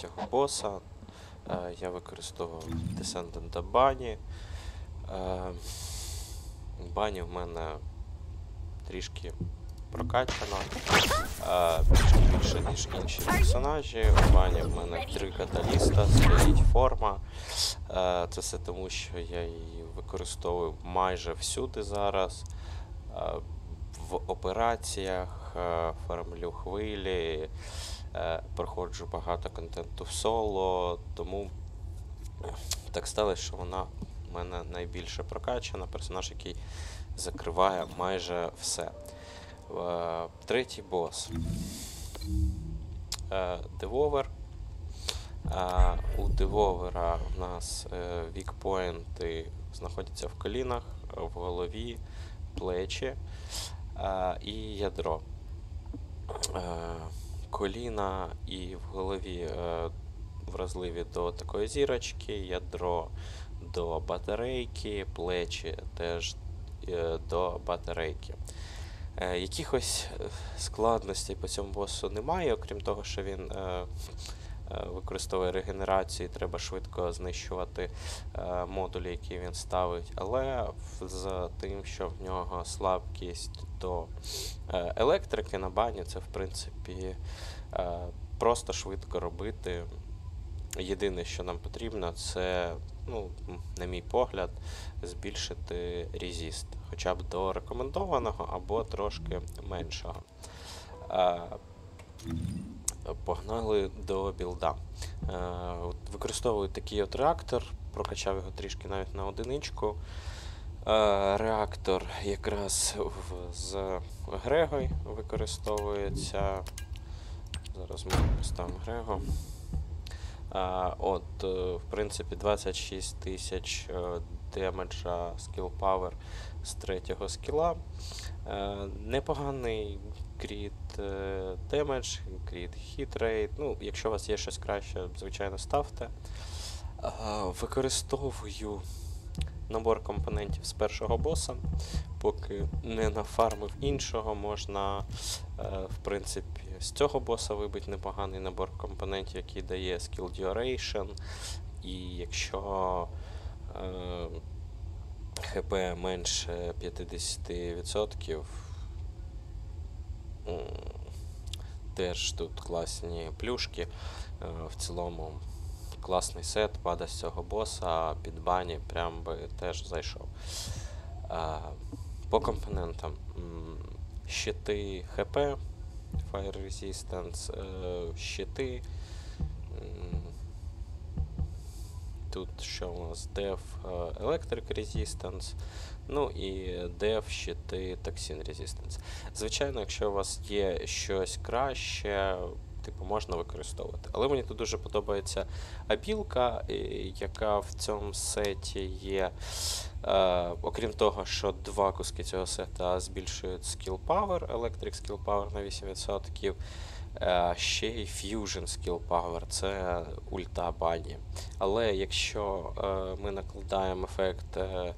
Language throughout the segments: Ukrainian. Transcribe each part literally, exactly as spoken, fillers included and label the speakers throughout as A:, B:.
A: третього боса. Е, я використовував Descendant Bunny. Е, Бані в мене трішки прокачано, е, трішки більше, ніж інші персонажі. У Бані в мене три каталіста, стоїть форма. Е, це все тому, що я її використовую майже всюди зараз. Е, в операціях, е, фармлю хвилі, е, проходжу багато контенту в соло, тому так сталося, що вона в мене найбільше прокачана, персонаж, який закриває майже все. Е, третій бос. Е, Девовер. Е, у Девовера в нас е, вікпоінти знаходяться в колінах, в голові, плечі е, і ядро. Е, коліна і в голові е, вразливі до такої зірочки, ядро до батарейки, плечі теж е, до батарейки. Е, якихось складностей по цьому босу немає, окрім того, що він е, е, використовує регенерацію, треба швидко знищувати е, модулі, які він ставить, але з тим, що в нього слабкість до е, електрики на бані, це в принципі е, просто швидко робити. Єдине, що нам потрібно, це, ну, на мій погляд, збільшити резіст, хоча б до рекомендованого або трошки меншого. Е, Погнали до білда. Е, використовую такий от реактор, прокачав його трішки навіть на одиничку. Е, реактор якраз в, з Грегой використовується. Зараз ми поставимо Грего. Uh, от, uh, в принципі, двадцять шість тисяч uh, демеджа скіл павер з третього скіла. Uh, непоганий кріт uh, демедж, кріт хітрейт. Ну, якщо у вас є щось краще, звичайно, ставте. Uh, використовую набор компонентів з першого боса. Поки не нафармив іншого, можна, uh, в принципі, з цього боса вибити непоганий набор компонентів, який дає Skill Duration, і якщо е, ХП менше п'ятдесят відсотків, теж тут класні плюшки. Е, в цілому класний сет, пада з цього боса, під бані прям би теж зайшов. Е, по компонентам. Щити ХП, Fire Resistance, е, щити. Тут що у нас? Def Electric Resistance, ну і Def щити Toxin Resistance. Звичайно, якщо у вас є щось краще, типу, можна використовувати. Але мені тут дуже подобається абілка, яка в цьому сеті є. Е, окрім того, що два куски цього сета збільшують Skill Power, Electric Skill Power на вісім відсотків, е, ще й Fusion Skill Power, це ульта бані. Але якщо е, ми накладаємо ефект е,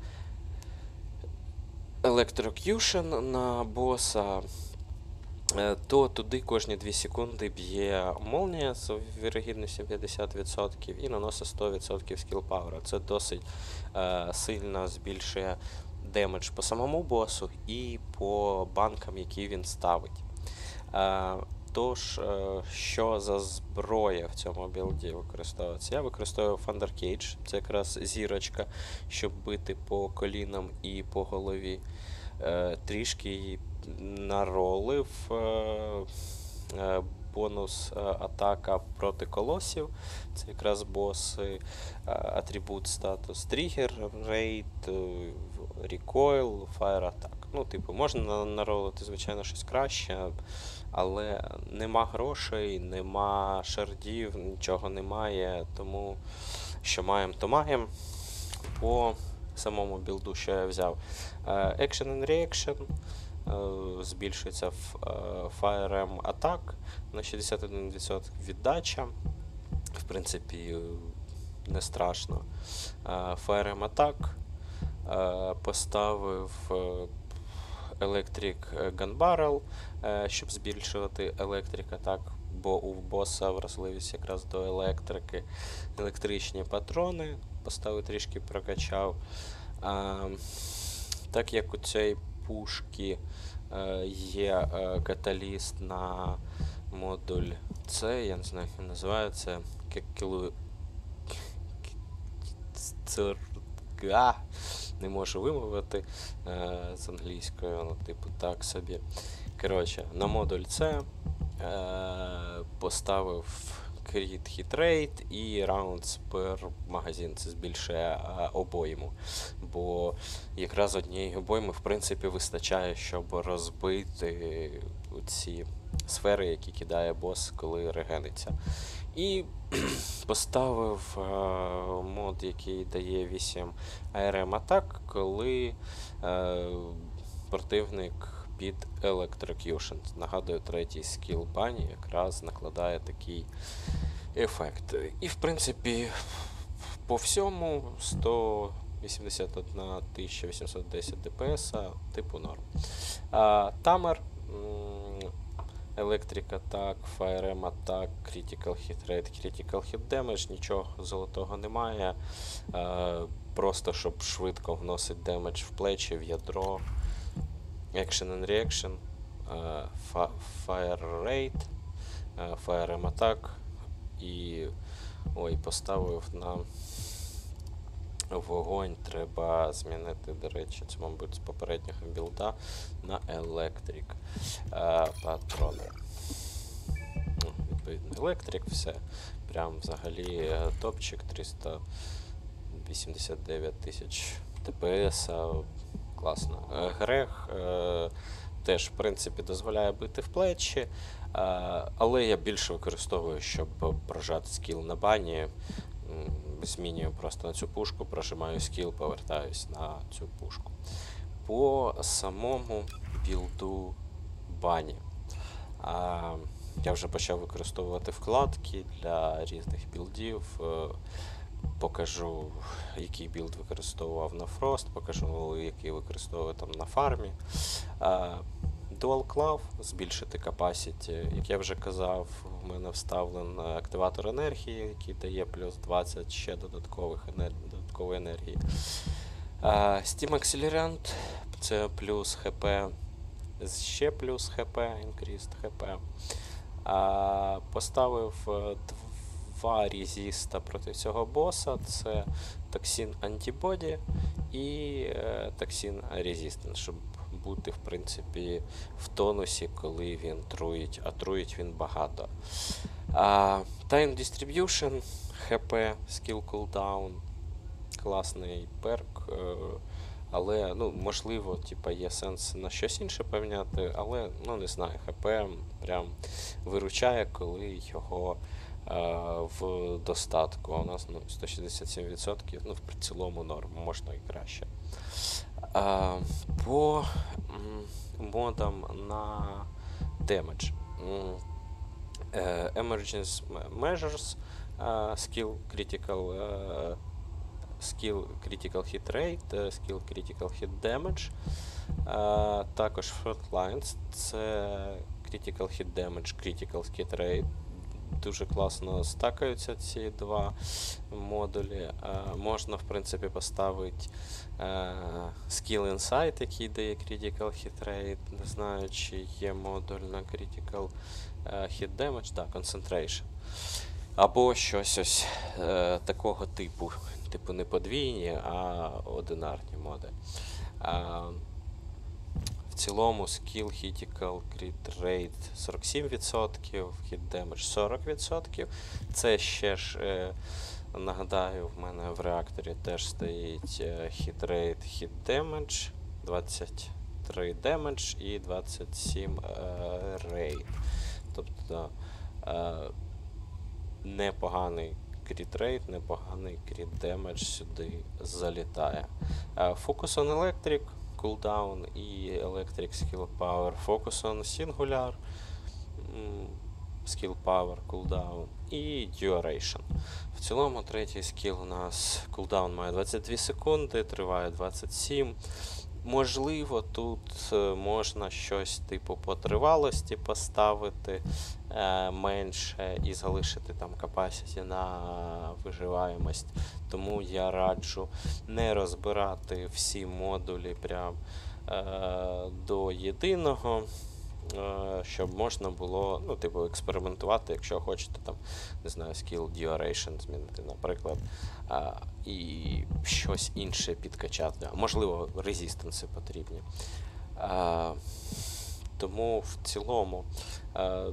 A: Electrocution на боса, то туди кожні дві секунди б'є молнія з вірогідністю п'ятдесят відсотків і наносить сто відсотків скіл пауера. Це досить е, сильно збільшує демедж по самому босу і по банкам, які він ставить. Е, тож, е, що за зброя в цьому білді використовується? Я використовую Thunder Cage, це якраз зірочка, щоб бити по колінам і по голові. Е, трішки її наролив, е, е, бонус е, атака проти колосів. Це якраз боси, е, атрибут статус тригер, рейд, recoil, fire attack. Ну, типу, можна наролити, звичайно, щось краще, але нема грошей, нема шардів, нічого немає, тому що маємо, то маємо. По самому білду, що я взяв. Action and Reaction. Збільшується Firearm Attack на шістдесят один відсоток віддача. В принципі, не страшно. Firearm Attack. Поставив Electric Gun Barrel, щоб збільшувати Electric Attack бо у боса вразливість якраз до електрики. Електричні патрони поставив, трішки прокачав. А, так як у цієї пушки е, є е, каталіст на модуль С, я не знаю, як він називається, кілу... А, не можу вимовити е, з англійською, ну, типу, так собі. Коротше, на модуль С е, поставив Crit Hit Rate і Rounds per магазин. Це збільшує е, обойму. Бо якраз однієї обойми, в принципі, вистачає, щоб розбити ці сфери, які кидає бос, коли регениться. І поставив е, мод, який дає вісім ей ар ем атак, коли е, противник під Electrocution. Нагадую, третій скіл бані якраз накладає такий ефект. І, в принципі, по всьому сто вісімдесят одна тисяча вісімсот десять ДПС, типу норм. А, Тамер, Electric Attack, Fire Aim Attack, Critical Hit Rate, Critical Hit Damage, нічого золотого немає. Е, просто щоб швидко вносить демедж в плечі, в ядро. Action and Reaction, е, Fire Rate, е, Fire Aim Attack і ой, поставив на вогонь, треба змінити, до речі, це, мабуть, з попереднього білда на Electric е, патрони. Ну, відповідно, Electric, все. Прям взагалі е, топчик, триста вісімдесят дев'ять тисяч ДПС, класно. Е, Грех е, теж, в принципі, дозволяє бити в плечі, е, але я більше використовую, щоб прожати скіл на бані. Змінюю просто на цю пушку, прожимаю скіл, повертаюсь на цю пушку. По самому білду бані. А, я вже почав використовувати вкладки для різних білдів. Покажу, який білд використовував на Frost, покажу, який використовую там на фармі. А, Dual Claw, збільшити capacity, як я вже казав, в мене вставлений активатор енергії, який дає плюс двадцять ще додаткових енер... додаткової енергії. Uh, Steam Accelerant, це плюс ХП, ще плюс ХП, increased ХП. Uh, поставив два резиста проти цього боса, це Toxin Antibody і uh, Toxin Resistance, щоб бути, в принципі, в тонусі, коли він труїть, а труїть він багато. А, Time Distribution, ХП, Skill Cooldown, класний перк, але, ну, можливо, типа, є сенс на щось інше поміняти, але, ну, не знаю, ХП прям виручає, коли його а, в достатку. А у нас, ну, сто шістдесят сім відсотків, ну, в цілому норм, можна і краще. Uh, по м, модам на damage. Mm, uh, Emergency Measures, uh, Skill Critical uh, Skill Critical Hit Rate, uh, Skill Critical Hit Damage. Uh, також Frontlines, це Critical Hit Damage, Critical Hit Rate. Дуже класно стакаються ці два модулі. Е, можна, в принципі, поставити е, Skill Insight, який дає Critical Hit Rate. Не знаю, чи є модуль на Critical е, Hit Damage. Так, Concentration. Або щось ось е, такого типу. Типу не подвійні, а одинарні моди. Е, В цілому Skill Critical Crit Rate сорок сім відсотків, Hit Damage сорок відсотків. Це ще ж, е, нагадаю, в мене в реакторі теж стоїть е, Hit Rate, Hit Damage, двадцять три Damage і двадцять сім е, Rate. Тобто е, непоганий Crit Rate, непоганий Crit Damage сюди залітає. Е, Focus on Electric, Cooldown і Electric Skill Power, Focus on Singular, Skill Power, Cooldown і Duration. В цілому третій скіл у нас Cooldown має двадцять дві секунди, триває двадцять сім. Можливо, тут е, можна щось типу по тривалості поставити е, менше і залишити там capacity на виживаємость. Тому я раджу не розбирати всі модулі прям е, до єдиного, е, щоб можна було, ну, типу, експериментувати, якщо хочете там, не знаю, skill duration змінити, наприклад, е, і щось інше підкачати. А можливо, резистенси потрібні. Е, тому в цілому. Е,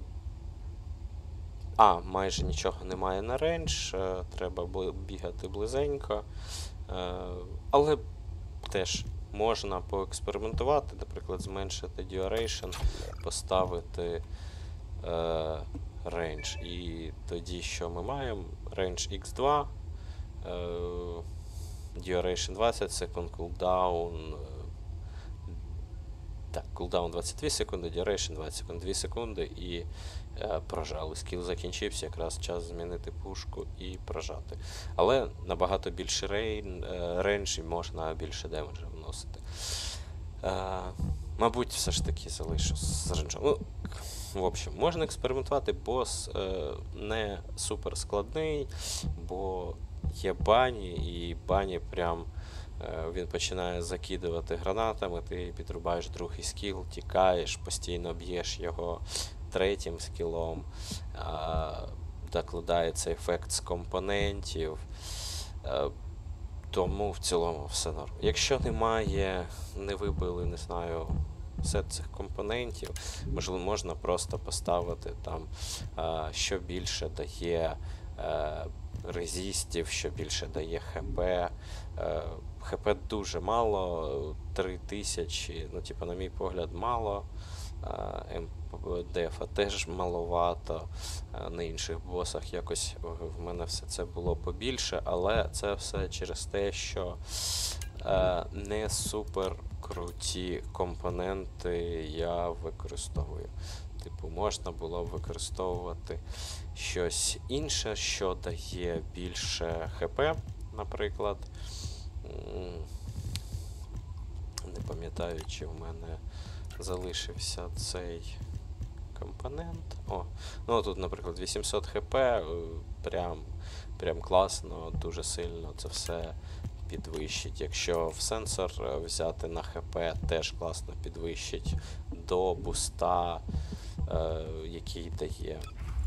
A: а, майже нічого немає на рейндж, е, треба бу- бігати близенько. Е, але теж можна поекспериментувати, наприклад, зменшити duration, поставити е, рейндж. І тоді що ми маємо? Рейндж ікс два, е, duration двадцять секунд, cooldown. е, Так, cooldown двадцять дві секунди, duration двадцять секунд, дві секунди і е, прожали. Скіл закінчився, якраз час змінити пушку і прожати. Але набагато більше рейн, е, рейндж і можна більше демеджа вносити. Е, мабуть, все ж таки залишу з рейнджем. Ну, в общем, можна експериментувати, бос е, не супер складний, бо є бані, і бані прям е, він починає закидувати гранатами, ти підрубаєш другий скіл, тікаєш, постійно б'єш його третім скілом, е, докладається ефект з компонентів. Е, тому в цілому все норм. Якщо немає, не вибили, не знаю, сет цих компонентів, можливо, можна просто поставити там, е, що більше дає е, резистів, що більше дає ХП. Е, ХП дуже мало, три тисячі, ну, типу, на мій погляд, мало. Е, Дефа теж маловато. Е, На інших босах якось в мене все це було побільше, але це все через те, що е, не супер круті компоненти я використовую. Типу, можна було б використовувати щось інше, що дає більше ХП, наприклад. М, Не пам'ятаю, чи в мене залишився цей компонент. О, ну тут, наприклад, вісімсот хп, е, прям, прям класно, дуже сильно це все підвищить. Якщо в сенсор е, взяти на хп, теж класно підвищить до буста, е, який дає.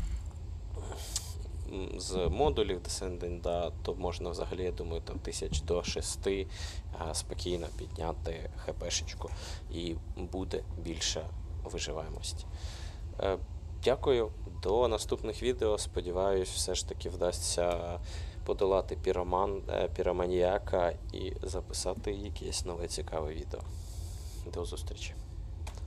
A: М, З модулів Descending, да, то можна взагалі, я думаю, там тисяч до шести а, спокійно підняти хпшечку і буде більше виживаємості. Е, Дякую, до наступних відео. Сподіваюсь, все ж таки вдасться подолати піроман, е, піроманіяка і записати якесь нове цікаве відео. До зустрічі.